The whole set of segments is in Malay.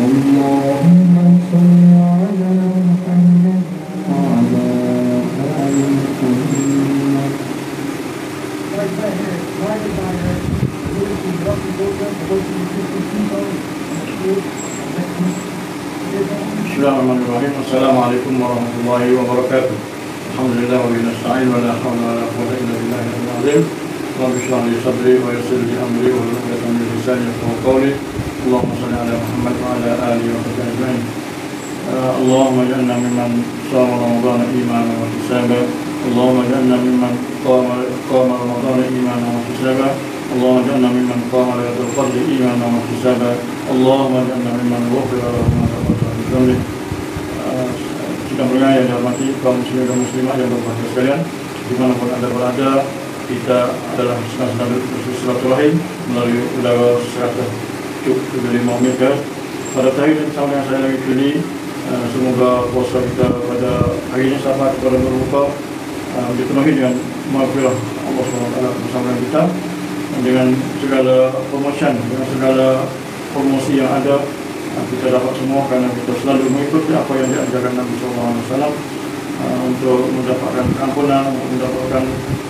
اللهم صل على محمد وعلى آل محمد. Bismillahirrahmanirrahim. Assalamualaikum warahmatullahi wabarakatuh. Alhamdulillah wa bihi nasta'in wa la hawla wa la quwwata illa billahi al-'azim. Rabbi shrah li sadri wa yassir li amri wa hlul 'uqdatam min lisani yafqahu qawli. Allahumma shalli ala Muhammad wa ala alihi wa sahbihi ajma'in. Allahumma ij'alna mimman shama Ramadhana imanan wa ihtisaban. Allahumma ij'alna mimman qama Ramadhana imanan wa ihtisaban. Allahumma ij'alna mimman qama lailatul qadri imanan wa ihtisaban. Allahumma ij'alna mimman ghufira lahu ma taqaddama min dhanbi. Sidang pendengar yang dihormati kaum muslimin dan muslimah yang berbahagia sekalian, dimanapun anda berada, kita adalah senang-senang bersilaturahim melalui udara 107.5 MHz. Pada tahun yang sama yang saya lagi ini, semoga puasa kita pada hari ini sampai kepada berbuka dipenuhi dengan maghfirah Allah SWT bersama dengan kita, dengan segala promotion, dengan segala promosi yang ada. Kita dapat semua kerana kita selalu mengikuti apa yang diajarkan Nabi SAW untuk mendapatkan ampunan, untuk mendapatkan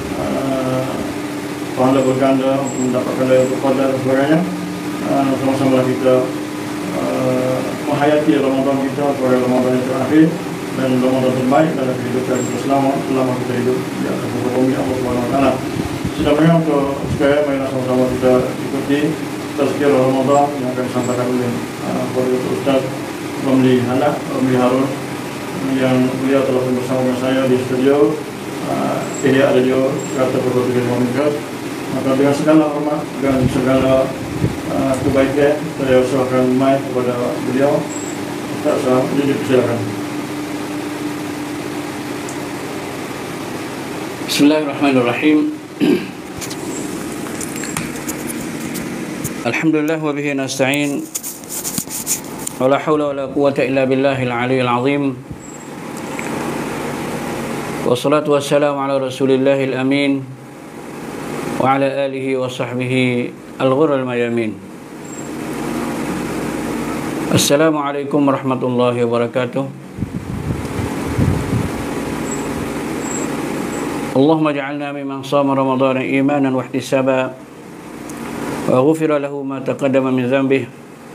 pahala berganda, untuk mendapatkan Lailatul Qadar dan sebagainya. Sama-sama kita menghayati Ramadan kita sebagai Ramadan yang terakhir dan Ramadan terbaik dalam kehidupan kita selama kita hidup di atas bumi Allah SWT. Sedangkan untuk sekalian, marilah sama-sama kita ikuti tazkirah Ramadan yang akan disampaikan oleh Fadilatul Ustaz Ramli Harun, yang beliau telah bersama dengan saya di studio Ihya Radio 107.5 MHz. Maka dengan segala hormat dan segala kebaikan, saya serahkan mic kepada beliau. Ustaz, silakan. Bismillahirrahmanirrahim. Alhamdulillah wa bihi nasta'in wa la hawla wa la quwwata illa billahil 'aliyyil 'azim. Wassalatu wassalamu ala rasulillahil amin wa ala alihi wa sahbihi al-ghurril mayamin. Assalamualaikum warahmatullahi wabarakatuh. Allahumma ja'alna mimman shama ramadhana imanan wa ihtisaban wa ghufira lahu ma taqaddama min dhanbihi.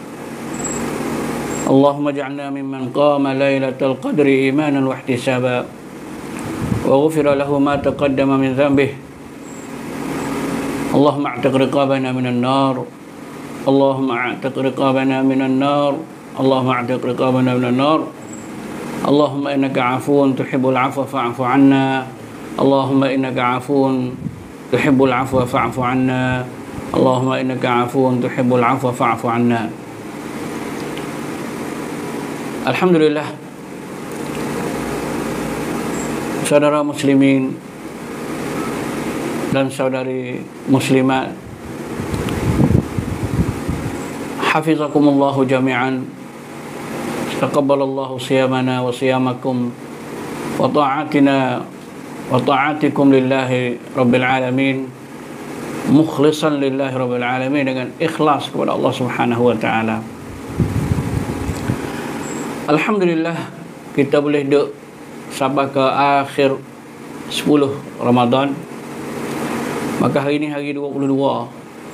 Allahumma ja'alna mimman qama lailatal qadri imanan wa ihtisaban wa ghufira lahu ma taqaddama min dhanbihi. Allahumma a'tiq riqabana minan nar. Allahumma a'tiq riqabana minan nar. Allahumma a'tiq riqabana minan nar. Allahumma innaka 'afuwun tuhibbul 'afwa fa'fu 'anna. Allahumma innaka 'afuwun tuhibbul 'afwa fa'fu 'anna. Allahumma innaka 'afuwun tuhibbul 'afwa fa'fu 'anna. Alhamdulillah, saudara muslimin dan saudari muslimat, hafizakumullahu jami'an. Taqabbalallahu siyamana wa siyamakum wa ta'atina wa ta'atikum lillahi rabbil alamin, mukhlisan lillahi rabbil alamin, dengan ikhlas kepada Allah Subhanahu wa taala. Alhamdulillah, kita boleh duduk sampai ke akhir 10 Ramadan. Maka hari ini hari 22,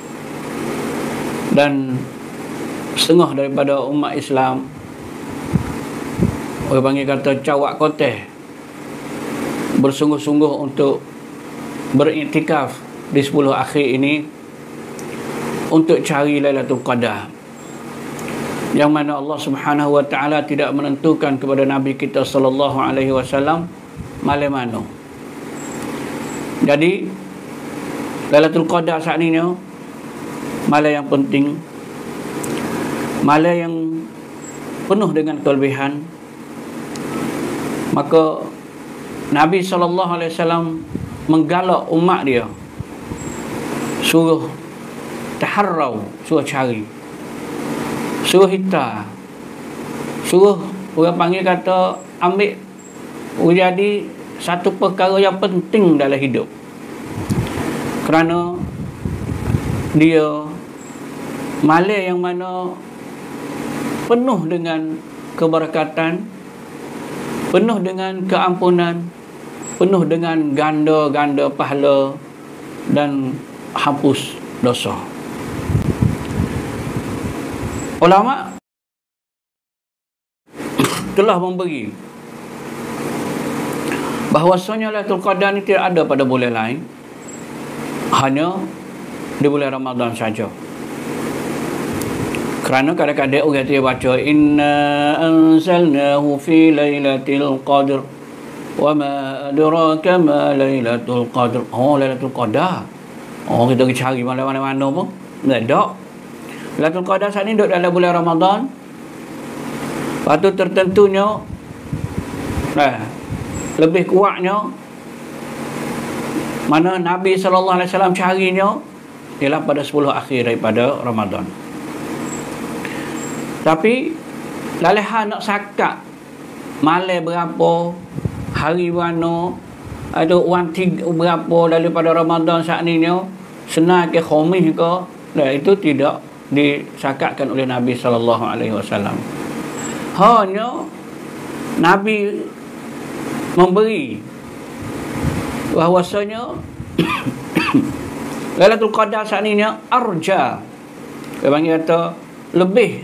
dan setengah daripada umat Islam, orang panggil kata cawak koteh, bersungguh-sungguh untuk beriktikaf di 10 akhir ini untuk cari Lailatul Qadar, yang mana Allah Subhanahu wa taala tidak menentukan kepada Nabi kita sallallahu alaihi wasallam malam mana. Jadi Lailatul Qadar saat ini malam yang penting, malam yang penuh dengan kelebihan. Maka Nabi sallallahu alaihi wasallam menggalak umat dia, suruh taharrau, suruh cari, suruh hitar, suruh orang panggil kata ambil jadi satu perkara yang penting dalam hidup. Kerana dia malam yang mana penuh dengan keberkatan, penuh dengan keampunan, penuh dengan ganda-ganda pahala dan hapus dosa. Ulama telah memberi bahawasanya Lailatul Qadar ni tidak ada pada bulan lain, hanya di bulan Ramadan saja. Kerana kadang-kadang orang dia baca inna anzalnahu fi lailatul qadr wa ma adraka ma lailatul qadr. Oh, Lailatul Qadar. Oh, kita pergi cari mana-mana pun tak. Lailatul Qadar saat ni duduk dalam bulan Ramadan. Lepas tu tertentunya lebih kuatnya mana Nabi SAW carinya ialah pada 10 akhir daripada Ramadan. Tapi lalehan nak sakat malam berapa, hari mana, ada wan tiga berapa daripada Ramadan saat ni senang ke khamis ke, itu tidak disakatkan oleh Nabi SAW. Hanya Nabi memberi bahawasanya Lailatul Qadar saat ni arja, dia panggil kata lebih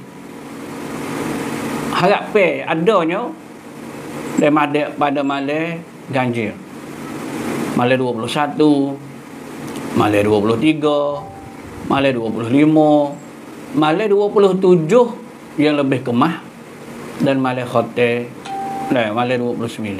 harap adanya pada malam ganjil, malam 21, malam 23, malam 25, malam 27 yang lebih kemah, dan malam khatam malam 29.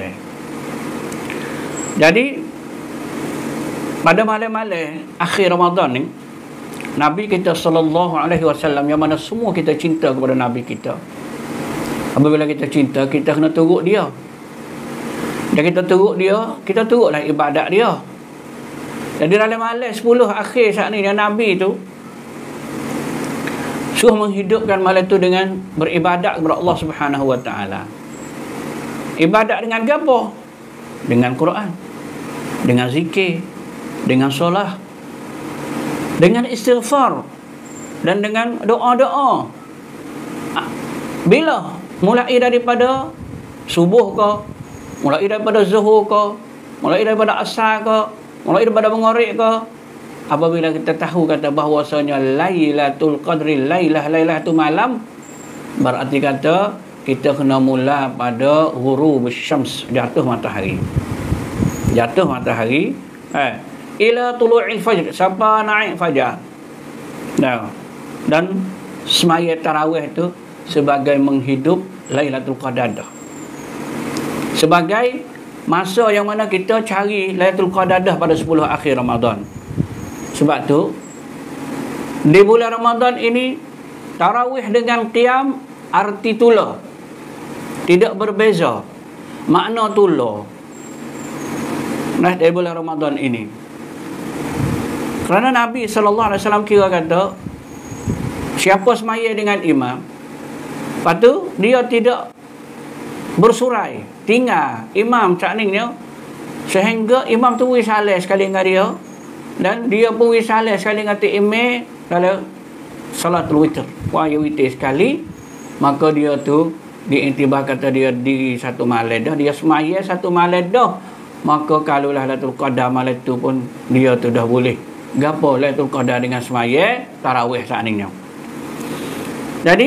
Jadi pada malam-malam akhir Ramadan ni, Nabi kita sallallahu alaihi wasallam, yang mana semua kita cinta kepada Nabi kita. Apabila kita cinta, kita kena turut dia. Dan kita turut dia, kita turutlah ibadat dia. Jadi dalam malam 10 akhir saat ni, Nabi tu suruh menghidupkan malam tu dengan beribadat kepada Allah Subhanahu wa taala. Ibadat dengan apa? Dengan Quran, dengan zikir, dengan solat, dengan istighfar, dan dengan doa-doa. Bila? Mulai daripada subuh ke, mulai daripada zuhur ke, mulai daripada asar ke, mulai daripada maghrib ke. Apabila kita tahu kata bahawasanya Lailatul Qadri, lailah tu malam, berarti kata kita kena mula pada ghurub syams, jatuh matahari. Jatuh matahari ila tulu'il fajr, sampai naik fajar. Dan semaya tarawih tu sebagai menghidup Lailatul Qadar, sebagai masa yang mana kita cari Lailatul Qadar pada 10 akhir Ramadan. Sebab tu di bulan Ramadan ini tarawih dengan qiyam arti tula tidak berbeza, makna tula di bulan Ramadan ini. Kerana Nabi SAW kira kata siapa semaya dengan imam, lepas tu dia tidak bersurai, tinggal imam cakningnya, sehingga imam tu wisalah sekali dengan dia, dan dia pun wisalah sekali dengan imam dalam salatul witr, wahyu witir sekali. Maka dia tu diintibah kata dia diri satu malam dah, dia semaya satu malam dah. Maka kalau Lailatul Qadar malam tu pun dia tu dah boleh gapo Lailatul Qadar dengan semaya tarawih saat ni. Jadi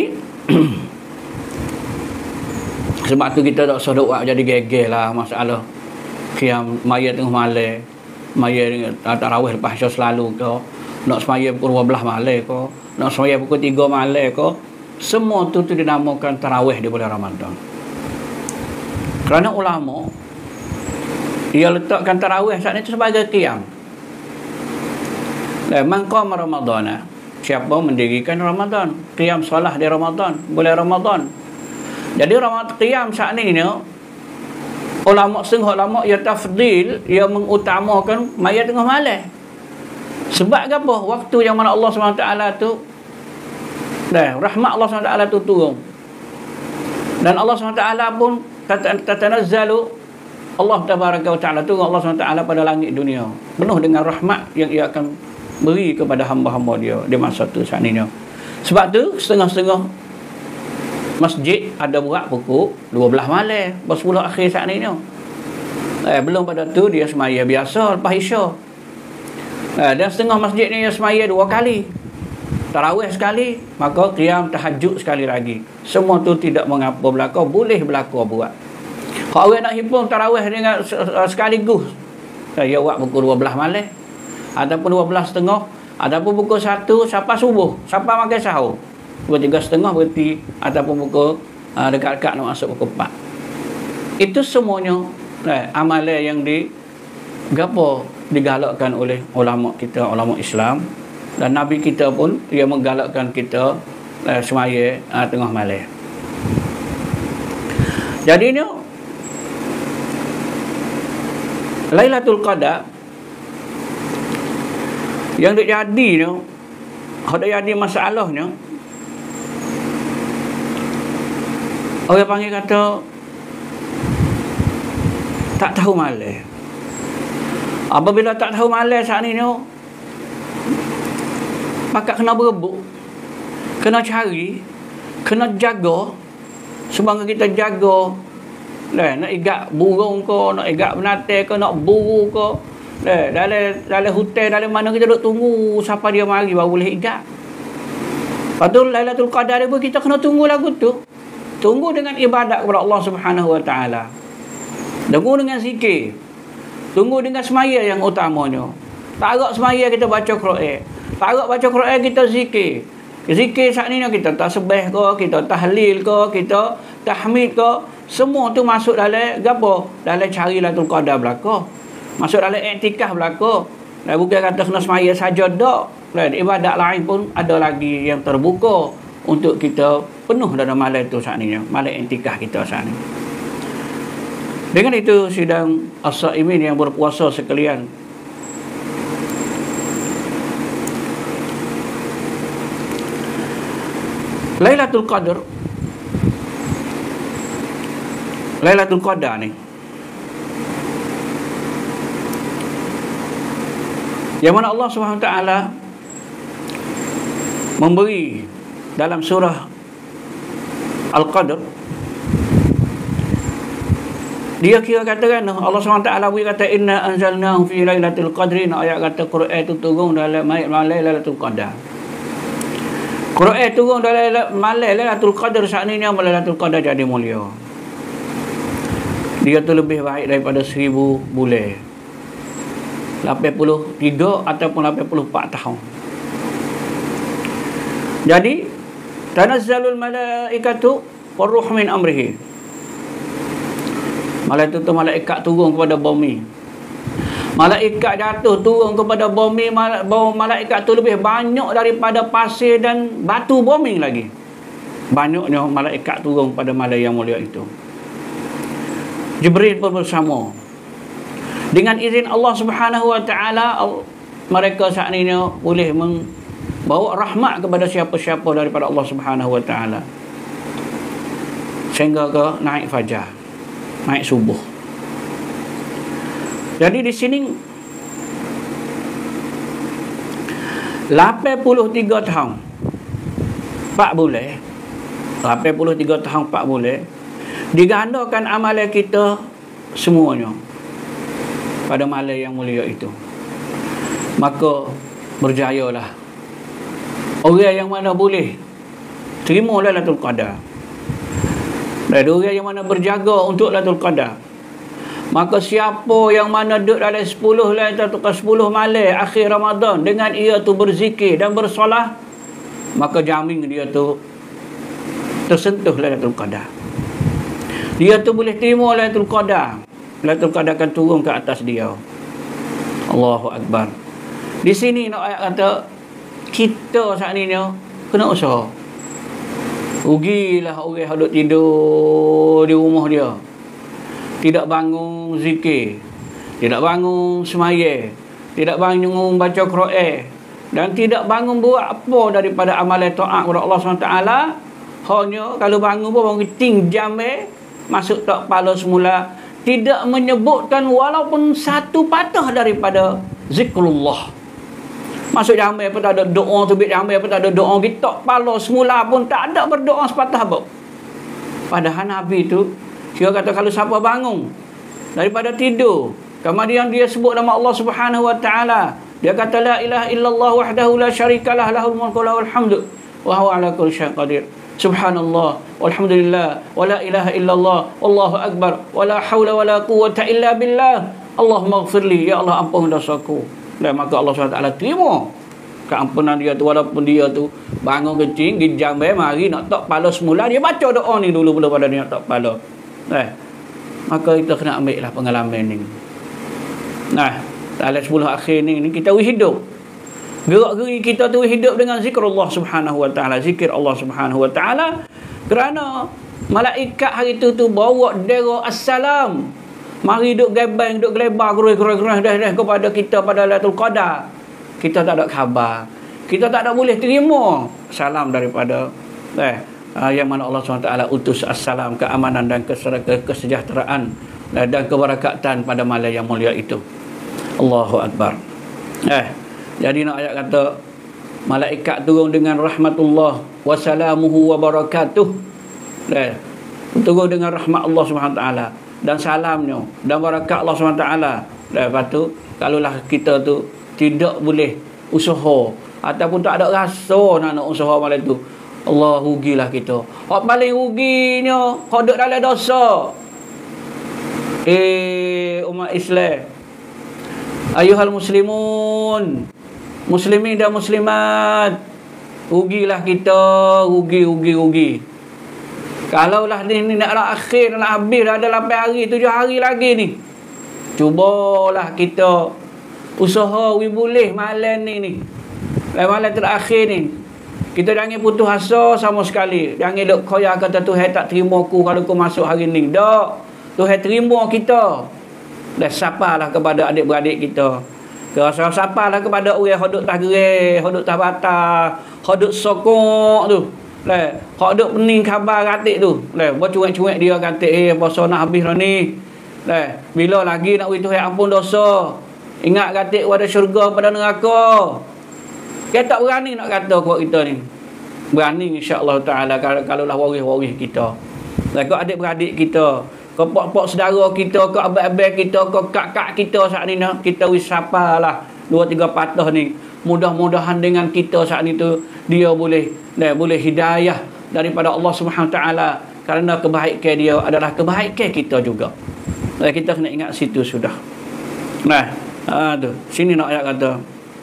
sebab tu kita tak usah doa jadi geger lah masalah qiyam mayat tengah malam, mayat tarawih lepas Isya selalu ke, nak semaya pukul 12 malam ke, nak semaya pukul 3 malam ke, semua tu dinamakan tarawih di bulan Ramadan. Kerana ulama dia letakkan tarawih saat itu sebagai qiyam. Man qama Ramadana, siapa mendirikan Ramadan, qiyam solat di Ramadan, bulan Ramadan. Jadi qiyam saat ni ulama setengah ulama ia tafdil, ia mengutamakan mayat tengah malam. Sebab apa? Waktu yang mana Allah SWT tu rahmat Allah SWT tu turun. Dan Allah SWT pun tatanazzalu, Allah tabaraka wa ta'ala turun, Allah SWT pada langit dunia penuh dengan rahmat yang ia akan beri kepada hamba-hamba dia di masa tu saat ni. Sebab tu setengah-setengah masjid ada buat pukul 12 malam, 10 akhir saat ni. Belum pada tu dia semaya biasa lepas Isya. Dan setengah masjid ni dia semaya 2 kali. Tarawih sekali, maka qiyam tahajud sekali lagi. Semua tu tidak mengapa berlaku, boleh berlaku buat. Kalau orang nak himpun tarawih dengan sekaligus, dia buat pukul 12 malam ataupun 12.30, ataupun pukul 1 sampai subuh, sampai makan sahur. Pukul 3.30 berhenti, ataupun pukul dekat-dekat nak masuk pukul 4. Itu semuanya amalan yang digalakkan oleh ulama kita, ulama Islam. Dan Nabi kita pun dia menggalakkan kita semaya tengah malam. Jadi ni Lailatul Qadar yang terjadi ni, ada jadi masalahnya, orang panggil kata tak tahu malam. Apabila tak tahu malam saat ni maka kena berebut, kena cari, kena jaga. Sebab kita jaga, nak igat burung ke, nak igat binatang ke, nak buru ke, dalam hutan, dalam mana kita duduk tunggu sampai dia mari baru boleh igat. Lepas tu Lailatul Qadar pun kita kena tunggu lagu tu. Tunggu dengan ibadat kepada Allah Subhanahu Wa Taala. Tunggu dengan zikir. Tunggu dengan semaya yang utamanya. Tak agak semaya kita baca Quran. Tak agak baca Quran kita zikir. Zikir saat ni kita tasbih ke, kita tahlil ke, kita tahmid ke, semua tu masuk dalam gapo? Dalam cari Lailatul Qadar belaka. Masuk dalam iktikaf belaka. Dan bukan kata kena semaya saja dak. Dan ibadat lain pun ada lagi yang terbuka untuk kita penuh dalam malam itu saat ni, malam iktikaf kita saat ni. Dengan itu sidang as-saimin yang berpuasa sekalian, Lailatul Qadar ni yang mana Allah Subhanahu Wa Taala memberi dalam surah Al-Qadr. Dia kira katakan Allah SWT beri kata inna anzalnahu fi lailatul qadri. Ayat kata Quran itu turun dalam malam Lailatul Qadar. Quran turun dalam malam Lailatul Qadar. Saat ini Lailatul Qadar jadi mulia. Dia tu lebih baik daripada 1000 bulan, 83 ataupun 84 tahun. Jadi tanazzalul malaikatu waruh min amrihi. Malaikat tu malaikat turun kepada bumi. Malaikat jatuh turun kepada bumi. Malaikat tu lebih banyak daripada pasir dan batu bumi lagi. Banyaknya malaikat turun pada malam yang mulia itu. Jibril pun bersama. Dengan izin Allah Subhanahu Wa Taala, mereka saat ini boleh membawa rahmat kepada siapa-siapa daripada Allah Subhanahu Wa Taala. Sehingga ke naik fajar, naik subuh. Jadi di sini 83 tahun 4 bulan, 83 tahun 4 bulan digandakan amalan kita semuanya pada malam yang mulia itu. Maka berjayalah orang yang mana boleh terima Lailatul Qadar, dan orang yang mana berjaga untuk Lailatul Qadar. Maka siapa yang mana duduk dalam 10 Lailatul Qadar, 10 malam akhir Ramadan, dengan ia tu berzikir dan bersolat, maka jamin dia tu tersentuh Lailatul Qadar. Dia tu boleh terima Lailatul Qadar. Lailatul Qadar akan turun ke atas dia. Allahu Akbar. Di sini nak ayat kata kita saat ni kena usaha. Rugilah orang yang duduk tidur di rumah dia, tidak bangun zikir, tidak bangun semaya, tidak bangun baca Quran, dan tidak bangun buat apa daripada amalan taat kepada Allah SWT. Hanya kalau bangun pun bangun ting jam masuk tak kepala semula, tidak menyebutkan walaupun satu patah daripada zikrullah. Masuk jamai pun tak ada doa, terbit jamai pun tak ada doa, kita kepala semula pun tak ada berdoa sepatah apa. Padahal Nabi tu, dia kata kalau siapa bangun daripada tidur, kemudian dia sebut nama Allah Subhanahu wa taala, dia kata la ilaha illallah wahdahu la syarikalah lahul mulku wa lahul hamdu wa huwa ala kulli syai'in qadir. Subhanallah walhamdulillah wa la ilaha illallah wallahu akbar wa la haula wa la quwwata illa billah. Allahumma ighfirli, ya Allah ampun dosaku. Dan maka Allah SWT terima keampunan dia tu, walaupun dia tu bangun kecil, gijang mari nak tak kepala semula, dia baca doa ni dulu belum pada dia nak tak kepala. Maka kita kena ambil lah pengalaman ni. Dalam 10 akhir ni kita hidup, gerak-geri kita tu hidup dengan zikir Allah Subhanahu wa taala, zikir Allah Subhanahu wa taala, kerana malaikat hari tu bawa dera assalam, mari duk gebang, duk gelebar gerah-gerah dah kepada kita pada Lailatul Qadar. Kita tak ada khabar, kita tak ada boleh terima salam daripada yang mana Allah SWT utus assalam, keamanan dan kesejahteraan dan kebarakatan pada malam yang mulia itu. Allahu Akbar. Jadi nak ayat kata malaikat turun dengan rahmatullah wa salamuhu wa barakatuh. Turun dengan rahmat Allah SWT dan salamnya dan barakat Allah SWT. Lepas tu kalaulah kita tu tidak boleh usaha ataupun tak ada rasa nak usaha malam tu, Allah rugilah kita. Hak paling ruginya hak duk dalam dosa. Umat Islam, ayuhal muslimun, muslimin dan muslimat, rugilah kita, rugi. Kalaulah ni nak akhir, nak habis, ada 8 hari, 7 hari lagi ni, cubalah kita usaha boleh malam ni malam terakhir ni, kita jangan putus asa sama sekali. Jangan duk koyak kata Tuhan tak terima aku kalau aku masuk hari ni. Tak, Tuhan terima kita. Dan sapalah kepada adik-beradik kita, sapalah kepada orang yang duk tak gerai, yang duk tak batal, yang duk sokong tu, yang duk pening khabar katik tu, buat cuek-cuek dia katik, puasa nak habis dah ni, bila lagi nak Tuhan ampun dosa. Ingat katik pada syurga pada neraka. Kita tak berani nak kata kuat kita ni. Berani insya-Allah taala kalaulah waris-waris kita. Kau adik-beradik kita, kau pok-pok saudara kita, kau abang-abang kita, kau kak-kak kita saat ni, kita wis sapalah 2-3 patah ni. Mudah-mudahan dengan kita saat ni tu dia boleh hidayah daripada Allah Subhanahu taala, kerana kebaikan dia adalah kebaikan kita juga. Kita kena ingat situ sudah. Tu sini nak ayat kata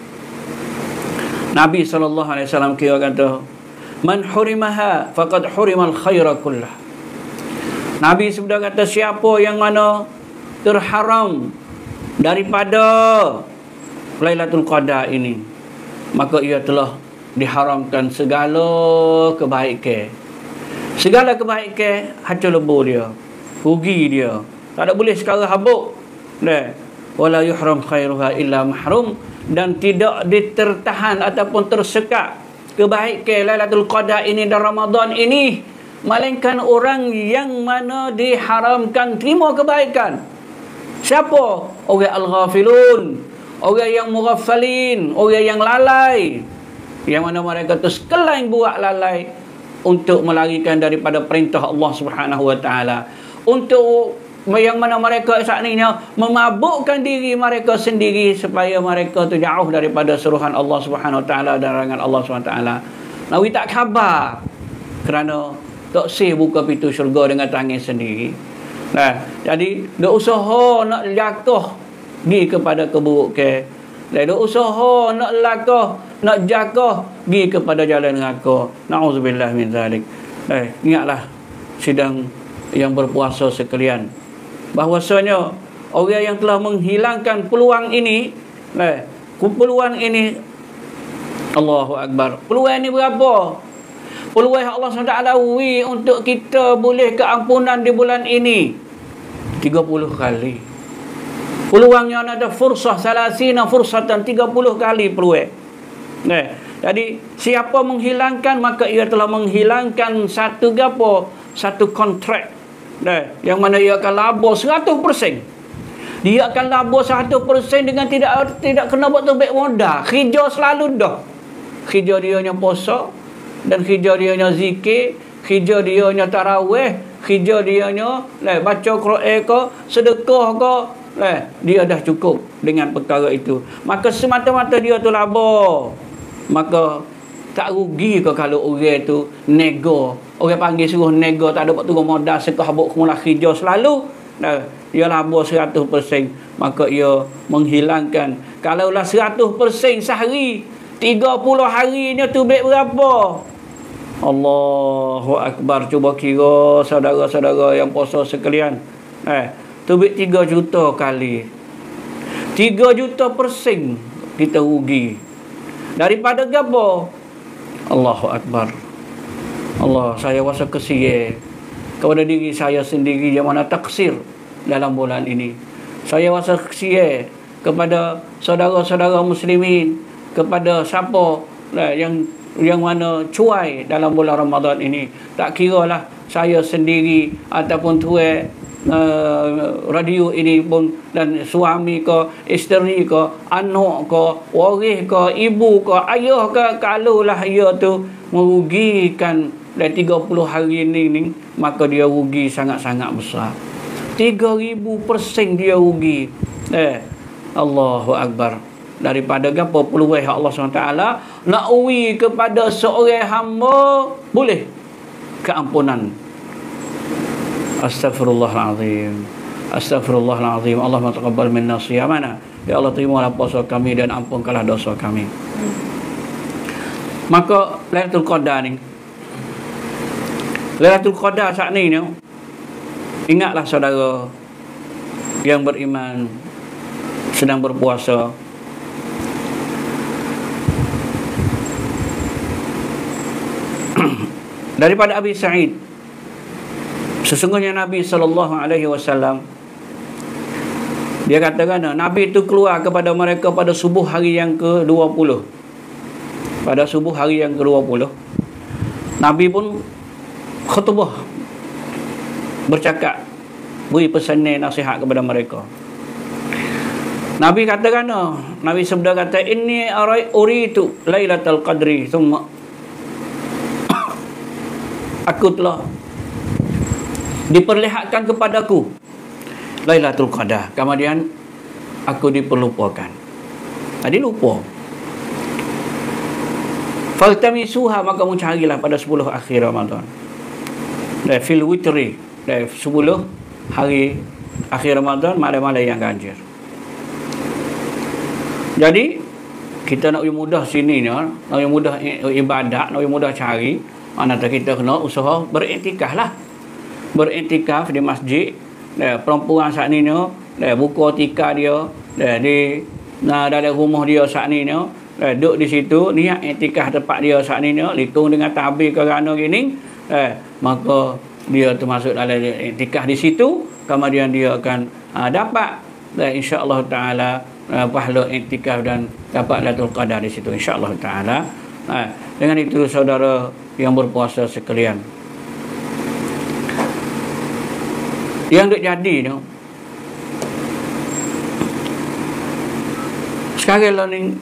Nabi SAW kira kata man hurimaha faqad hurimal khaira kullah. Nabi sudah kata siapa yang mana terharam daripada Lailatul Qadar ini, maka ia telah diharamkan segala kebaikan. Segala kebaikan hancur lebur dia, rugi dia, tak ada boleh sekarang habuk. Wala yuhram khairuha illa mahrum, dan tidak ditertahan ataupun tersekat kebaikan Lailatul Qadar ini dan Ramadan ini, melainkan orang yang mana diharamkan terima kebaikan. Siapa? Orang al-ghafilun, orang yang mughaffalin, orang yang lalai, yang mana mereka tu sekelain buat lalai untuk melarikan daripada perintah Allah Subhanahu wa taala, untuk yang mana mereka saat ini memabukkan diri mereka sendiri supaya mereka tu jauh daripada suruhan Allah Subhanahu wa taala dan larangan Allah Subhanahu wa taala. Nawi tak khabar kerana tak sih buka pintu syurga dengan tangan sendiri. Jadi dak usaha nak jatuh pergi kepada keburukan, dan dak usaha nak lakah, nak jatuh pergi kepada jalan neraka. Nauzubillah min zalik. Ingatlah sidang yang berpuasa sekalian, bahwasanya orang yang telah menghilangkan peluang ini, peluang ini, Allahu Akbar, peluang ini berapa? Peluang Allah SWT untuk kita boleh keampunan di bulan ini 30 kali. Peluangnya ada fursah salasina fursatan, 30 kali peluang. Jadi siapa menghilangkan, maka ia telah menghilangkan satu kontrak, yang mana ia akan labur 100%. Dia akan labur 100% dengan tidak kena buat terbaik modal. Kerja selalu dah. Kerja dia nya puasa, dan kerja dia nya zikir, kerja dia nya tarawih, kerja dia nya, baca Quran ke, sedekah ke, dia dah cukup dengan perkara itu. Maka semata-mata dia tu laba. Maka tak rugi ke kalau orang tu nego. Orang panggil suruh nego, tak ada buat turun modal sekah habuk kemulah kerja selalu. Dia laba 100%. Maka ia menghilangkan. Kalaulah 100% sehari, 30 harinya tu baik berapa? Allahu Akbar. Cuba kira saudara-saudara yang puasa sekalian. Tu baik 3 juta kali. 3 juta persen kita rugi. Daripada apa? Allahu Akbar. Allah, saya rasa kesian kepada diri saya sendiri yang mana taksir dalam bulan ini. Saya rasa kesian kepada saudara-saudara muslimin, kepada siapa yang mana cuai dalam bulan Ramadan ini. Tak kiralah saya sendiri ataupun tuan radio ini pun, dan suami ke, isteri ke, anak ke, waris ke, ibu ke, ayah ke, kalaulah ia tu merugikan dari 30 hari ini, maka dia rugi sangat-sangat besar. 3,000% dia rugi. Allahu Akbar. Daripada apa peluang Allah SWT nak uwi kepada seorang hamba, boleh keampunan. Astaghfirullahalazim. Astaghfirullahalazim. Allahumma taqabbal minna siyamana. Ya Allah, terimalah puasa kami dan ampunkanlah dosa kami. Maka Lailatul Qadar ni, Lailatul Qadar saat ni, ingatlah saudara yang beriman sedang berpuasa, daripada Abi Sa'id, sesungguhnya Nabi SAW, dia katakan, Nabi itu keluar kepada mereka pada subuh hari yang ke-20. Pada subuh hari yang ke-20, Nabi pun khutbah, bercakap, beri pesanan nasihat kepada mereka. Nabi katakan, Nabi sabda kata, inni uritu Lailatul Qadri thumma, aku telah diperlihatkan kepadaku Lailatul Qadar, kemudian aku diperlupakan. Tadi lupa. Faltamisuha, maka kamu carilah pada 10 akhir Ramadan. Dan fil witri, dan 10 hari akhir Ramadan, malam-malam yang ganjil. Jadi kita nak lebih mudah sini, nak lebih mudah ibadat, nak lebih mudah cari, mana kita kena usaha beriktikaf lah. Beriktikaf di masjid. Perempuan saat ni buka tikar dia di dalam rumah dia saat ni, duduk di situ, niat iktikaf tempat dia saat ni, hitung dengan tabir kerana gini, maka dia termasuk dalam iktikaf di situ. Kemudian dia akan dapat insya-Allah taala pahala iktikaf dan dapat Lailatul Qadar di situ insya-Allah taala. Dengan itu saudara yang berpuasa sekalian, yang duk jadi tu sekarang ni,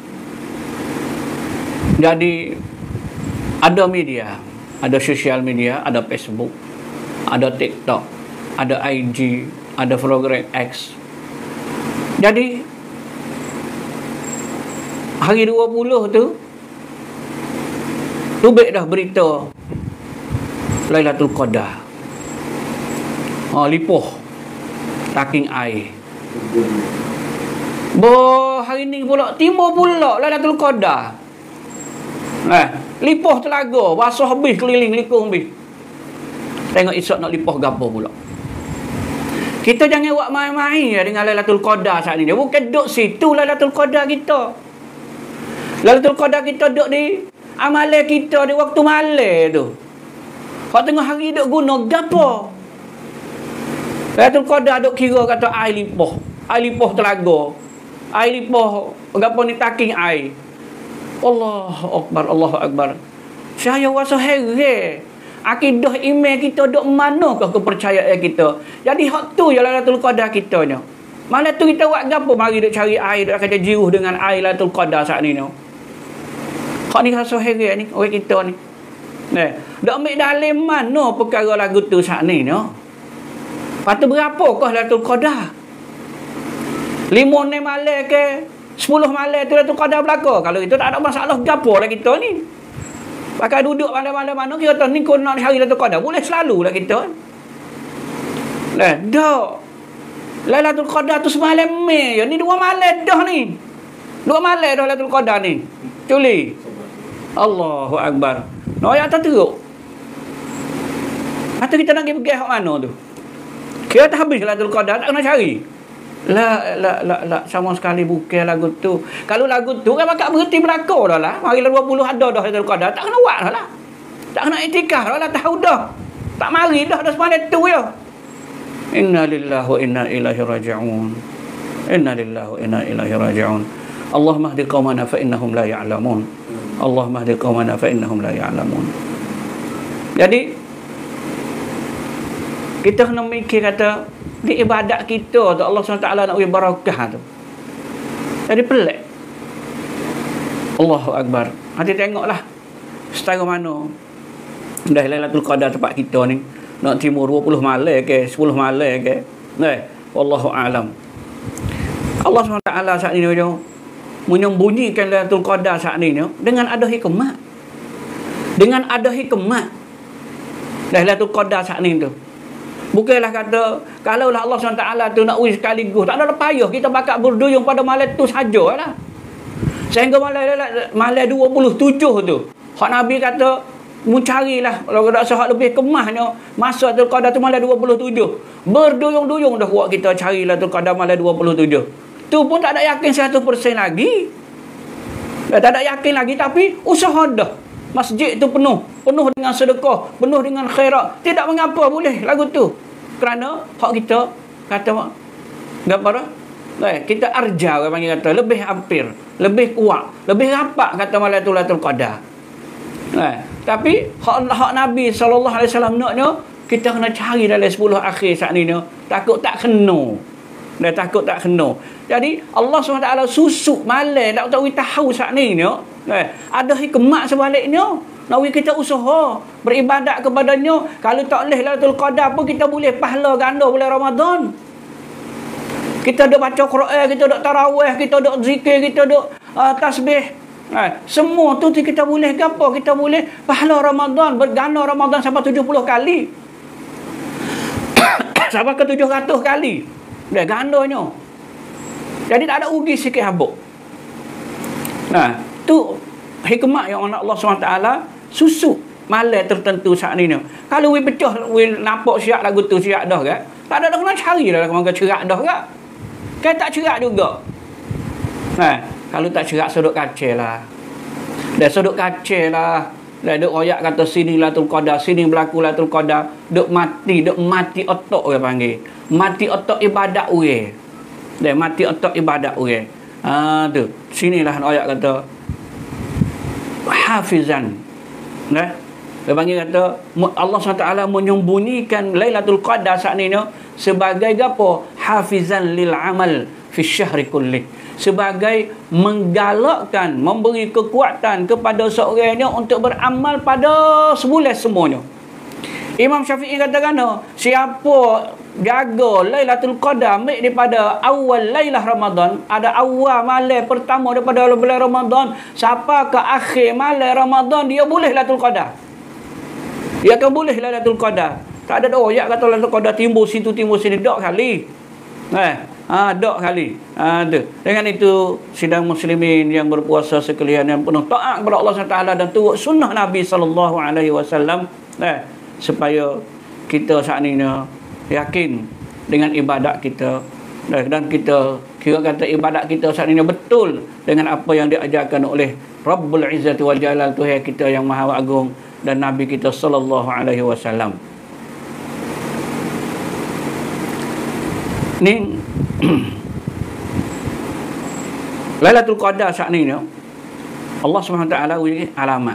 jadi ada media, ada sosial media, ada Facebook, ada TikTok, ada IG, ada program X. Jadi hari 20 tu baik dah berita Lailatul Qadar. Lipoh taking air. Hari ni pula timbul pula Lailatul Qadar. Lipoh telaga, basuh habis keliling likung habis. Tengok esok nak lipoh gapo pula. Kita jangan buat main-main dengan Lailatul Qadar saat ni. Bukan duduk situ Lailatul Qadar kita. Lailatul Qadar kita duduk di amalan kita di waktu malam tu. Kau tengah hari duk guna gapo? Lailatul Qadar duk kira kata air lipoh telaga. Air lipoh gapo ni taking air. Allahu Akbar, Allahu Akbar. Saya rasa heran. Akidah iman kita duk manakah kepercayaan kita. Jadi hak tu je Lailatul Qadar kita ni. Malam tu kita buat gapo mari duk cari air, duk kata jiruh dengan air Lailatul Qadar saat ni. Hak ni rasa heran ni orang kita ni. Dak ambil dalil mana perkara lagu tu saat ni no. Patu berapakah Lailatul Qadar? 5 malam ke 10 malam tu Lailatul Qadar belaka. Kalau itu tak ada masalah gapo lah kita ni. Pakai duduk malam-malam mana kita tahu ni kau nak hari Lailatul Qadar. Boleh selalu lah kita. Lah, dak. Lailatul Qadar tu semalam Mei. Ni 2 malam dah ni. 2 malam dah Lailatul Qadar ni. Culi. Allahu Akbar. No ayat tak teruk. Atau kita nak pergi hak mana tu? Kita tak habis Lailatul Qadar, tak kena cari. La sama sekali bukan lagu tu. Kalau lagu tu kan bakal berhenti berlaku dah lah. Hari 20 ada dah Lailatul Qadar, tak kena buat dah lah. Tak kena iktikaf dah lah, tahu dah. Tak mari dah semalam tu ya. Inna lillahi wa inna ilaihi raji'un. Inna lillahi wa inna ilaihi raji'un. Allahumma hdi qaumana fa innahum la ya'lamun. Allahumma hdi qaumana fa innahum la ya'lamun. Jadi kita kena mikir kata di ibadat kita tu Allah SWT nak beri barakah tu. Jadi pelik. Allahu Akbar. Hati tengoklah setara mana dah Lailatul Qadar tempat kita ni nak timur 20 malam ke 10 malam ke. Wallahu a'lam. Allah SWT saat ini menyembunyikan Lailatul Qadar saat ini dengan ada hikmah. Dengan ada hikmah. Lailatul Qadar saat ini tu. Bukanlah kata kalaulah Allah SWT tu nak uji sekaligus, tak ada payah kita bakal berduyung pada malam tu sajalah. Sehingga malam 27 tu hak Nabi kata mencarilah kalau tak sahak lebih kemahnya masa Lailatul Qadar tu malam 27. Berduyung-duyung dah buat kita cari Lailatul Qadar malam 27. Tu pun tak ada yakin 100% lagi. Tak ada yakin lagi tapi usaha dah. Masjid tu penuh dengan sedekah, penuh dengan khairat. Tidak mengapa boleh lagu tu. Kerana hak kita kata apa dah? Kita arja orang panggil kata lebih hampir, lebih kuat, lebih rapat kata malam tu Lailatul Qadar. Tapi hak Nabi sallallahu alaihi wasallam naknya kita kena cari dalam 10 akhir saat ni takut tak kena. Dah takut tak kena. Jadi Allah SWT susuk malam tak tahu saat ni ada hikmat sebaliknya. Nawi kita usaha beribadat kepadanya. Kalau tak boleh Lailatul Qadar pun kita boleh pahala ganda bulan Ramadan. Kita duk baca Quran, kita duk tarawih, kita duk zikir, kita duk tasbih. Semua tu kita boleh gapo? Kita boleh pahala Ramadan, berganda Ramadan sampai 70 kali. Sampai ke 700 kali. Dah gandanya. Jadi tak ada rugi sikit habuk. Tu hikmah yang Allah SWT susuk malam tertentu saat ni. Kalau we pecah, we nampak siap lagu tu siap dah kan? Tak ada dah kena cari dah kalau cerak dah kan? Kan tak cerak juga. Kalau tak cerak sudut kacil lah. Dah sudut kacil lah. Dah duk royak kata sini Lailatul Qadar, sini berlaku Lailatul Qadar. Duk mati otak orang panggil. Mati otak ibadat we. Dah mati otak ibadat we. Tu. Sinilah royak kata hafizan. Dia panggil kata Allah SWT menyembunyikan Lailatul Qadar saat ni sebagai apa? Hafizan lil amal fi syahri kulli. Sebagai menggalakkan, memberi kekuatan kepada seorangnya untuk beramal pada sebulan semuanya. Imam Syafi'i katakan siapa jaga Lailatul Qadar ambil daripada awal Lailah Ramadan, ada awal malam pertama daripada bulan Ramadan sampai ke akhir malam Ramadan, dia boleh Lailatul Qadar. Dia akan boleh Lailatul Qadar. Tak ada doa kata Lailatul Qadar timbul situ timbul sini dak kali. Dak kali. Dengan itu sidang muslimin yang berpuasa sekalian yang penuh taat kepada Allah SWT dan turut sunnah Nabi sallallahu alaihi wasallam supaya kita saat ini yakin dengan ibadat kita dan kita kira kata ibadat kita saat ini betul dengan apa yang diajarkan oleh Rabbul Izzati wal Jalal, Tuhan kita yang Maha Agung dan Nabi kita sallallahu alaihi wasallam. Ni Lailatul Qadar saat ni Allah SWT beri alamat.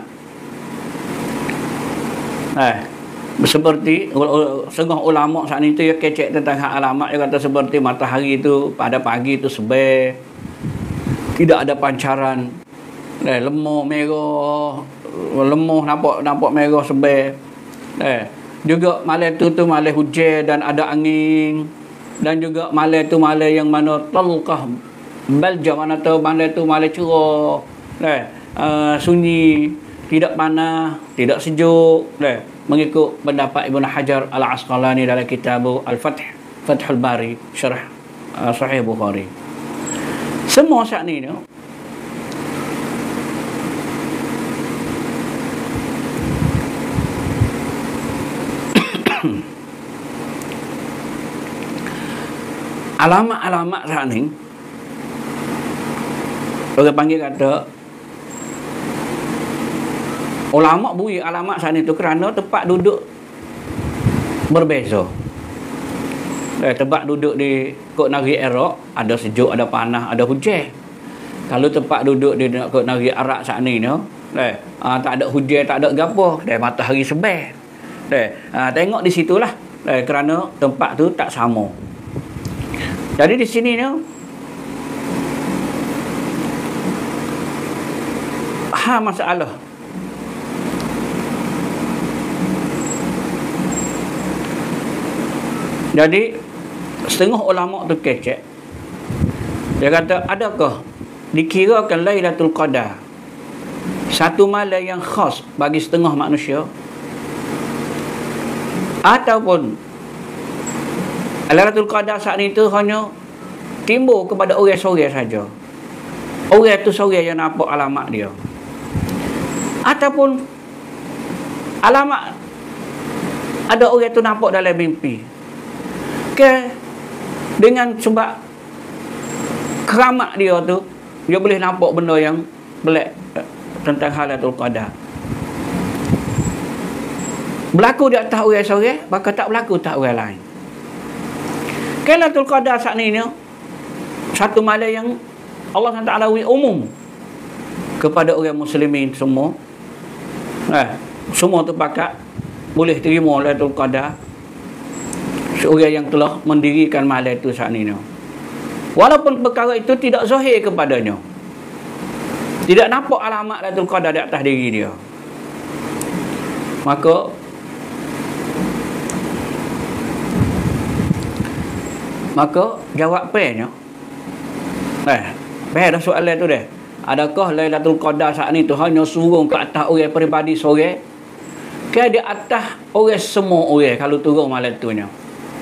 Seperti setengah ulama saat ni tu ya kecek tentang hak alamat. Dia kata seperti matahari tu pada pagi tu sebar, tidak ada pancaran, lemah merah, lemuh, nampak merah sebel. Juga malam tu malam hujan dan ada angin. Dan juga malam tu malam yang mana talqah balja, mana tu malam tu malam cerah. Sunyi, tidak panas, tidak sejuk. Mengikut pendapat Ibn Hajar Al-Asqalani dalam kitab Al-Fath, Fathul Bari, syarah Sahih Bukhari. Semua saat ni alamat-alamat saat ni orang panggil kata ulama bui alamat saat ni tu kerana tempat duduk berbeza. Tempat duduk di Kota Negeri Iraq ada sejuk, ada panas, ada hujan. Kalau tempat duduk di Kota Negeri Arab saat ni tak ada hujan, tak ada gapo, matahari sebel. Tengok di situlah kerana tempat tu tak sama. Jadi di sini masalah jadi setengah ulama tu kecek. Dia kata, adakah dikirakan Lailatul Qadar satu malam yang khas bagi setengah manusia, ataupun Lailatul Qadar saat itu hanya timbul kepada orang seorang saja. Orang tu seorang yang nampak alamat dia. Ataupun alamat ada orang tu nampak dalam mimpi. Dengan sebab keramat dia tu, dia boleh nampak benda yang pelik tentang Lailatul Qadar. Berlaku di atas orang seorang, maka tak berlaku tak orang lain. Lailatul Qadar saat ni satu malam yang Allah SWT umum kepada orang muslimin semua. Semua terpakat boleh terima Lailatul Qadar, seorang yang telah mendirikan malam itu saat ini. Walaupun perkara itu tidak zahir kepadanya, tidak nampak alamat Lailatul Qadar di atas diri dia, maka jawab pennya dah soalan tu dah. Adakah Lailatul Qadar saat ni tu hanya surung ke atas orang peribadi seorang, ke di atas orang semua orang kalau turun malam tu nya?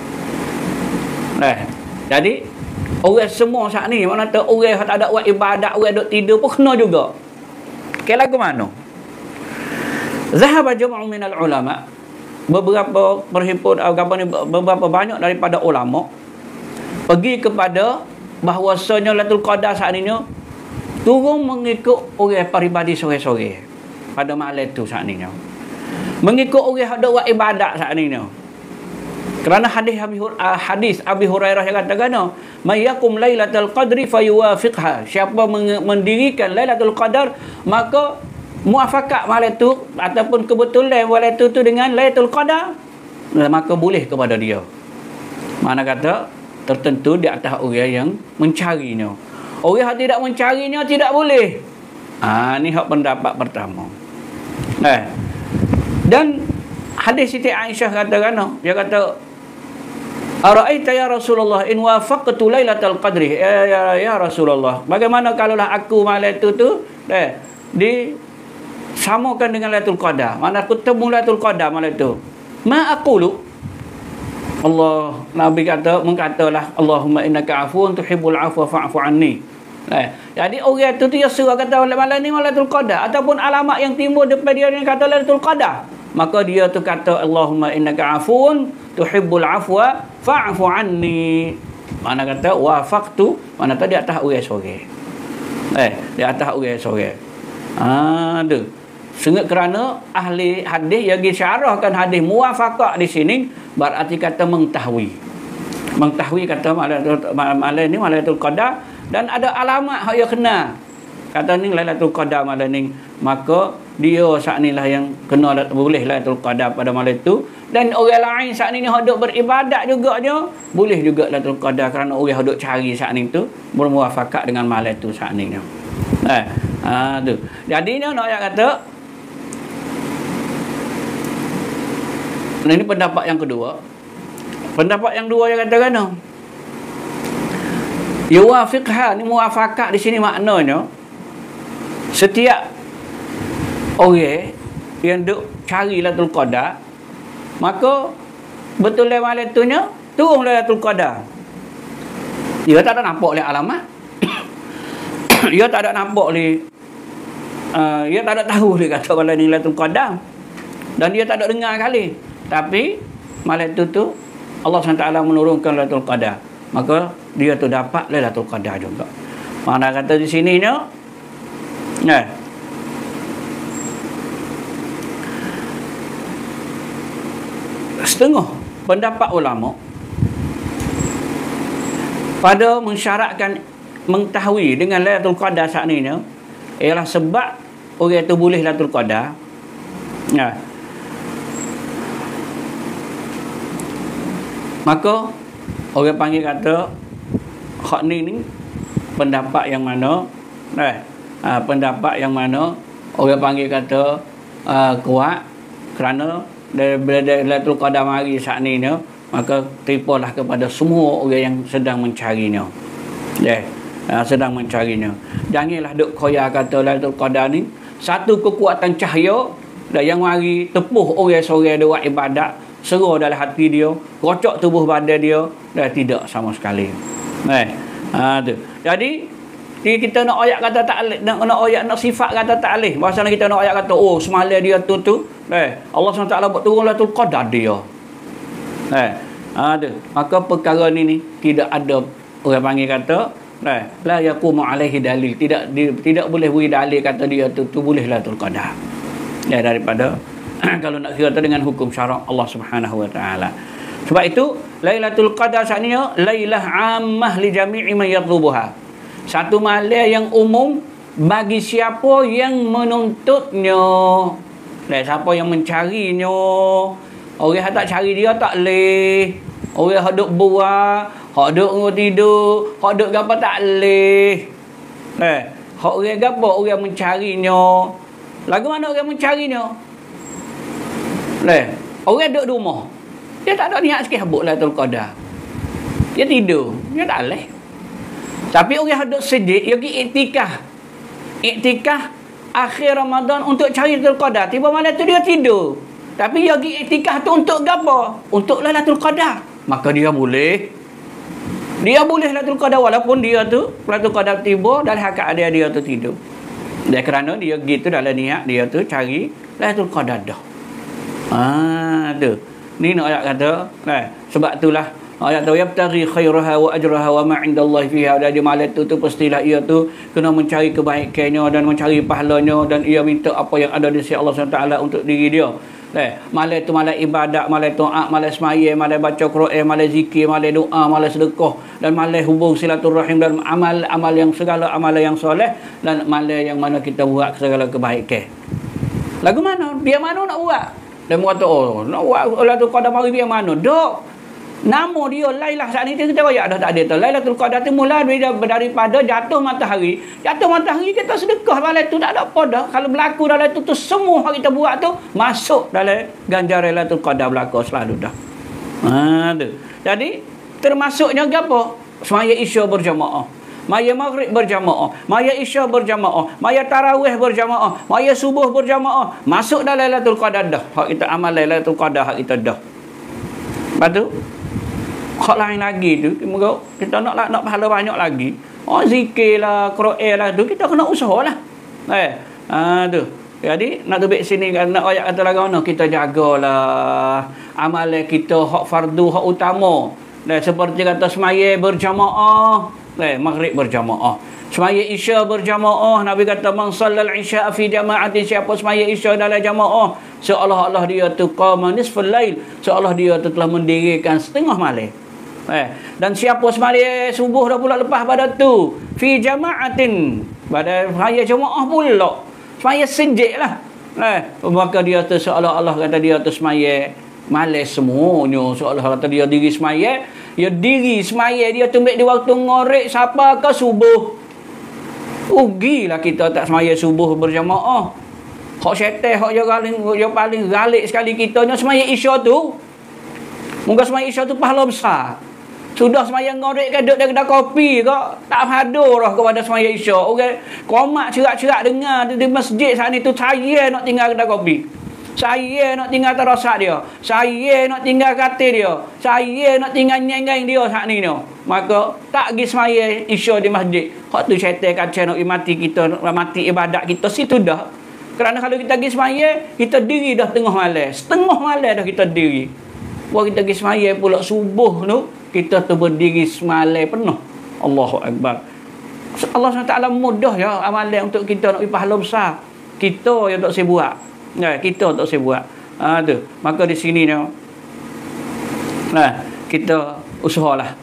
Jadi orang semua saat ni, mana tu orang tak ada buat ibadat, orang duk tidur pun kena juga. Lagu mana? Zahaba jam'un minal ulama, beberapa banyak daripada ulama pergi kepada bahawasanya Lailatul Qadar saat ini turun mengikut orang peribadi sore-sore pada malam itu saat ini, mengikut orang yang ada buat ibadat saat ini. Kerana hadis Abi Hurairah yang katakan, "Mayyakum Lailatul Qadri fayuwafiqha." Siapa mendirikan Lailatul Qadar, maka muafakat malam itu ataupun kebetulan malam itu dengan Lailatul Qadar, maka boleh kepada dia. Mana kata tertentu di atas orang yang mencarinya. Orang yang tidak mencarinya tidak boleh. Ni hak pendapat pertama. Dan hadis Siti Aisyah katakan, dia kata, "Ara'aita ya Rasulullah in wafaqtu Lailatul Qadri." Ya Rasulullah, bagaimana kalaulah aku malam itu disamakan dengan Lailatul Qadar? Mana aku temu Lailatul Qadar malam itu? Ma aqulu, Nabi mengatalah, "Allahumma innaka afuwun tuhibbul afwa fa'fu anni." Jadi orang itu dia suruh kata malam ni Lailatul Qadar, ataupun alamat yang timbul depan dia yang kata Lailatul Qadar, maka dia tu kata, "Allahumma innaka afuwun tuhibbul afwa fa'fu anni." Mana kata wafaqtu, mana tadi atas orang sore. Di atas orang sore. Tu. Sehingga kerana ahli hadis yang disyarahkan hadis muwafaqah di sini berarti kata mengetahui kata malam ni Lailatul Qadar, dan ada alamat hak yang kena kata ni Lailatul Qadar malam ni, maka dia saat ni lah yang kena boleh Lailatul Qadar pada malam itu. Dan orang lain saat ni hak duk beribadat juga dia boleh juga Lailatul Qadar, kerana orang hak duk cari saat ni tu bermuafakat dengan malam tu saat ni. Tu. Jadi nak kata Nah, ini pendapat yang kedua. Pendapat yang dua yang kata kena yuwafiqha, ni muwafaqah di sini maknanya setiap orang yang duk cari Lailatul Qadar, maka betul malam tu nya turun Lailatul Qadar. Dia tak ada nampak oleh alamat. Dia tak ada nampak oleh dia tak ada tahu dia kata kalau ni Lailatul Qadar, dan dia tak ada dengar kali. Tapi malam tu Allah SWT menurunkan Lailatul Qadar, maka dia tu dapat Lailatul Qadar juga. Mana kata di sini nya, setengah pendapat ulama pada mensyaratkan mengetahui dengan Lailatul Qadar saat ni nya ialah sebab orang itu boleh Lailatul Qadar. Maka orang panggil kata hak ni pendapat yang mana pendapat yang mana orang panggil kata kuat, kerana bila Lailatul Qadar mari saat ni maka teripalah kepada semua orang yang sedang mencarinya. Sedang mencarinya. Janganlah duk koyak kata Lailatul Qadar ni satu kekuatan cahaya dan yang mari tepuh orang seorang dia buat ibadat, serah dalam hati dia, kocok tubuh badan dia, dah tidak sama sekali. Tu. Jadi kita nak ayat kata ta'lih, nak ayat nak sifat kata ta'lih. Bahasa kita nak ayat kata semalam dia tu Allah SWT buat turun Lailatul Qadar dia. Tu. Maka perkara ni tidak ada orang panggil kata la yaqumu alaihi dalil, tidak boleh beri dalil kata dia tu boleh Lailatul Qadar. Daripada kalau nak kira dengan hukum syarak Allah Subhanahu wa taala. Sebab itu Lailatul Qadar sebenarnya lailah ammah li jami'i man yatlubuha. Satu malam yang umum bagi siapa yang menuntutnya. Siapa yang mencarinya. Orang yang tak cari dia tak leh. Orang yang duk buat, hak duk tidur, hak duk gapo tak leh. Hak orang gapo orang mencarinya. Lagu mana orang mencarinya? Orang duduk di rumah, dia tak ada niat sikit habuk Lailatul Qadar. Dia tidur, dia tak leh. Tapi orang duduk sedih, dia pergi iktikaf akhir Ramadan untuk cari Lailatul Qadar. Tiba malam tu dia tidur. Tapi dia pergi iktikaf tu untuk apa? Untuk Lailatul Qadar. Maka dia boleh Lailatul Qadar walaupun dia tu Lailatul Qadar tiba dalam akad dia tu tidur. Dan kerana dia gitu dalam niat dia tu cari Lailatul Qadar dah. Tu. Ni nak ayat kata, sebab itulah ayat tu yabtaghi khairaha wa ajraha wa ma 'indallahi fiha. Dia malam tu pastilah ia tu kena mencari kebaikannya dan mencari pahalanya, dan ia minta apa yang ada di sisi Allah SWT untuk diri dia. Malam tu malam ibadat, malam taat, malam semaya, malam baca Quran, malam zikir, malam doa, malam sedekah, dan malam hubung silaturahim, dan amal yang segala amal yang soleh, dan malam yang mana kita buat segala kebaikan. Lagu mana? Biar mana nak buat? Dia kata nak buat Lailatul Qadar mari biar mana? Dok. Nama dia Lailah saat ni kita royak dah tak ada tu. Lailatul Qadar tu mula daripada jatuh matahari. Jatuh matahari kita sedekah malam tu tak ada apa dah. Kalau berlaku dalam tu semua yang kita buat tu masuk dalam ganjaran Lailatul Qadar berlaku selalu dah. Tu. Jadi termasuknya apa? Semaya Isya berjamaah, maya maghrib berjamaah, maya Isya berjamaah, maya tarawih berjamaah, maya subuh berjamaah, masuk dalam Lailatul Qadar dah. Hak kita amal Lailatul Qadar hak kita dah. Lepas tu hak lain lagi tu kita nak pahala banyak lagi. Zikir lah, Quran lah tu kita kena usahalah. Tu. Jadi nak tubik sini nak ayat kata lagu mana kita jagalah amalan kita hak fardu, hak utama. Seperti kata semaya berjamaah, maghrib berjamaah, semaya Isya berjamaah. Nabi kata man sallal isya fi jama'atin, siapa semaya Isya dalam jamaah seolah-olah dia tu qama nisful lail, seolah dia tu telah mendirikan setengah malam. Dan siapa semaya subuh dah pula lepas pada tu fi jama'atin, pada semaya jamaah pula, semaya sejik lah, maka dia tu seolah-olah kata dia tu semaya malam semuanya, seolah kata dia diri semaya, dia tumbik di waktu ngorek siapa ke subuh. Rugilah kita tak semaya subuh berjamaah. Hak syaitan, hak yang paling galik sekali kita ni semaya Isya tu. Moga semaya Isya tu pahala besar. Sudah semaya ngorek ke duduk kedai kopi ke, tak hadur dah kepada semaya Isya. Orang komak cerak-cerak dengar di masjid saat ni tu, saya nak tinggal kedai kopi. Saya nak tinggal terasat dia. Saya nak tinggal katil dia. Saya nak tinggal nyenggang dia saat ni. Maka tak pergi semaya Isya di masjid. Hak tu syaitan kacau nak mati kita, mati ibadat kita situ dah. Kerana kalau kita pergi semaya, kita diri dah tengah malam. Setengah malam dah kita diri. Wah, kita pergi semaya pula subuh tu, kita tu berdiri semalam penuh. Allahu Akbar. Allah SWT mudah ya amalan untuk kita nak pergi pahala besar. Kita yang tak saya buat. Ya, kita tak saya buat. Tu. Maka di sini ni, kita usahalah.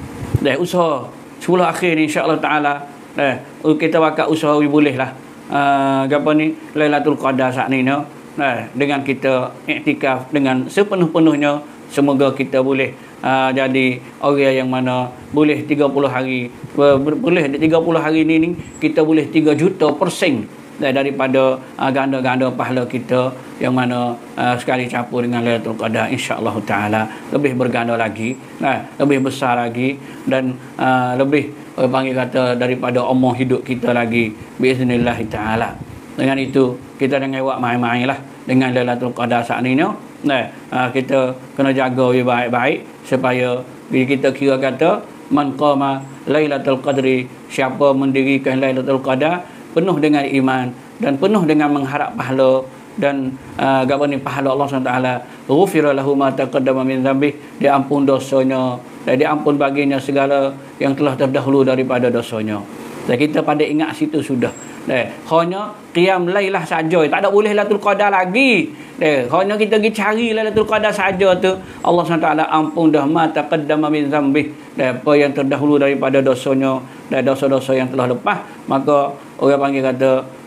Usaha 10 akhir ni insya-Allah taala. Kita bakal usaha boleh lah. Apa ni Lailatul Qadar saat ni dengan kita iktikaf dengan sepenuh-penuhnya, semoga kita boleh jadi orang yang mana boleh 30 hari, boleh 30 hari ni kita boleh 3 juta % daripada ganda-ganda pahala kita yang mana sekali campur dengan Lailatul Qadar, insya-Allah taala lebih berganda lagi, lebih besar lagi, dan lebih panggil kata daripada umur hidup kita lagi biiznillah taala. Dengan itu kita jangan buat main-main lah dengan Lailatul Qadar saat ni. Kita kena jaga baik-baik supaya bila kita kira kata man qama Lailatul Qadri, siapa mendirikan Lailatul Qadar penuh dengan iman dan penuh dengan mengharap pahala dan pahala Allah SWT, ghufira lahu ma taqaddama min dzambi, diampun dosanya dan diampun baginya segala yang telah terdahulu daripada dosanya. Dan kita pada ingat situ sudah. Hanya qiyam lailah saja, tak ada boleh Lailatul Qadar lagi. Hanya kita pergi cari Lailatul Qadar saja tu, Allah SWT ampun dah ma taqaddama min dzambi, apa yang terdahulu daripada dosanya dan dosa-dosa yang telah lepas. Maka orang panggil kata,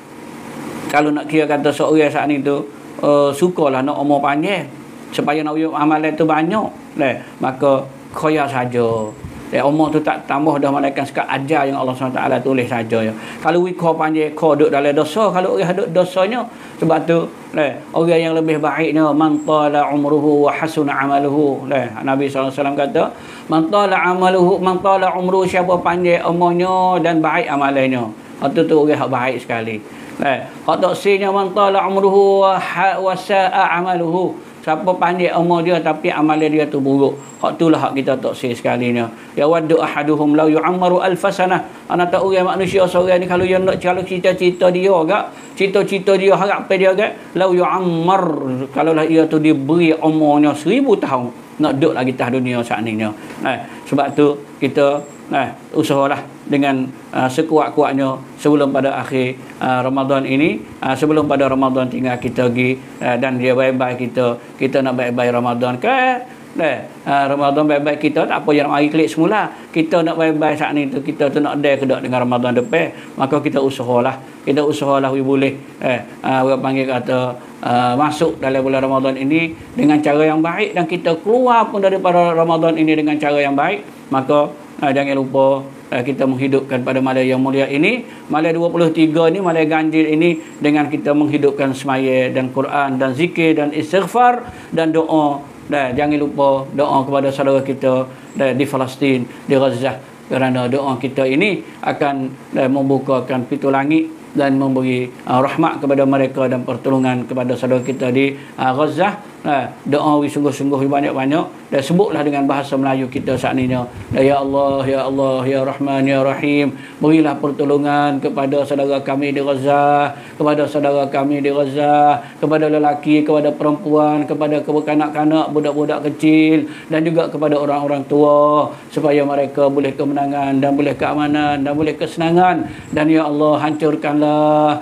kalau nak kira kata seorang saat ni tu sukalah nak umur panjang supaya nak amalan tu banyak, maka khoya saja. Umur tu tak tambah dah, malaikat sekat ajar yang Allah SWT tulis saja ya. Kalau wiko panjang kau duduk dalam dosa, kalau orang duduk dosanya. Sebab tu orang yang lebih baiknya man tala umruhu wa hasuna amaluhu. Nabi SAW kata man tala umruhu, siapa panjang umurnya dan baik amalannya, itu tu orang yang baik sekali. Hak tak sinya man tala umruhu wa sa'a amaluhu, siapa panjang umur dia tapi amalan dia tu buruk. Hak itulah hak kita tak sih sekali ni. Ya waddu ahaduhum law yu'ammaru alfasanah. Ana tak orang manusia seorang ni kalau cita-cita dia agak, cita-cita dia, harapan dia agak, law yu'ammar, kalau lah ia tu diberi umurnya 1000 tahun nak duduk lagi atas dunia saat ni. Sebab tu kita usahalah dengan sekuat-kuatnya sebelum pada akhir Ramadan ini, sebelum pada Ramadan tinggal kita pergi, dan dia baik-baik kita nak baik-baik Ramadan ke Ramadan baik-baik kita tak apa yang mari klik semula. Kita nak baik-baik saat ni tu, kita tu nak ada kedak dengan Ramadan depan, maka kita usahalah boleh orang panggil kata masuk dalam bulan Ramadan ini dengan cara yang baik, dan kita keluar pun daripada Ramadan ini dengan cara yang baik. Maka jangan lupa kita menghidupkan pada malam yang mulia ini, malam 23 ni, malam ganjil ini, dengan kita menghidupkan semaya dan Quran dan zikir dan istighfar dan doa. Dan jangan lupa doa kepada saudara kita di Palestin, di Gaza, kerana doa kita ini akan membukakan pintu langit dan memberi rahmat kepada mereka dan pertolongan kepada saudara kita di Gaza. Doa sungguh-sungguh banyak-banyak, dan sebutlah dengan bahasa Melayu kita saat ini. Ya Allah, Ya Allah, Ya Rahman, Ya Rahim, berilah pertolongan kepada saudara kami di Gaza, kepada saudara kami di Gaza, kepada lelaki, kepada perempuan, kepada kanak-kanak, budak-budak kecil, dan juga kepada orang-orang tua, supaya mereka boleh kemenangan dan boleh keamanan dan boleh kesenangan. Dan Ya Allah, hancurkanlah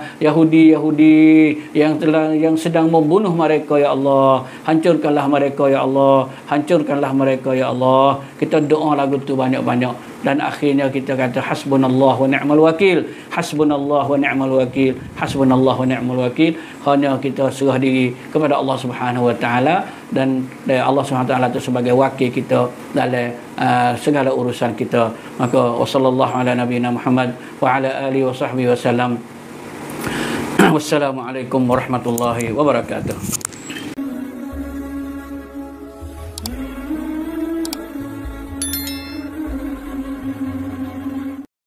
Yahudi yang sedang membunuh mereka, Ya Allah. Hancurkanlah mereka, Ya Allah. Hancurkanlah mereka, Ya Allah. Kita doa lagu tu banyak-banyak, dan akhirnya kita kata hasbunallah wa ni'mal wakil, hasbunallah wa ni'mal wakil, hasbunallah wa ni'mal wakil. Hanya kita serah diri kepada Allah Subhanahu wa taala, dan Allah Subhanahu wa taala itu sebagai wakil kita dalam segala urusan kita. Maka sallallahu ala nabiyina Muhammad wa ala alihi wa sahbihi wasallam. Wassalamualaikum warahmatullahi wabarakatuh.